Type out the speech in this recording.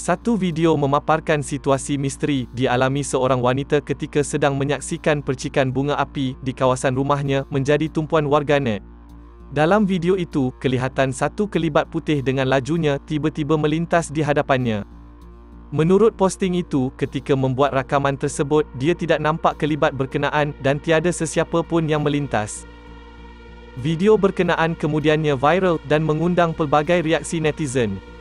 Satu video memaparkan situasi misteri dialami seorang wanita ketika sedang menyaksikan percikan bunga api di kawasan rumahnya menjadi tumpuan warganet. Dalam video itu, kelihatan satu kelibat putih dengan lajunya tiba-tiba melintas di hadapannya. Menurut posting itu, ketika membuat rakaman tersebut, dia tidak nampak kelibat berkenaan dan tiada sesiapa pun yang melintas. Video berkenaan kemudiannya viral dan mengundang pelbagai reaksi netizen.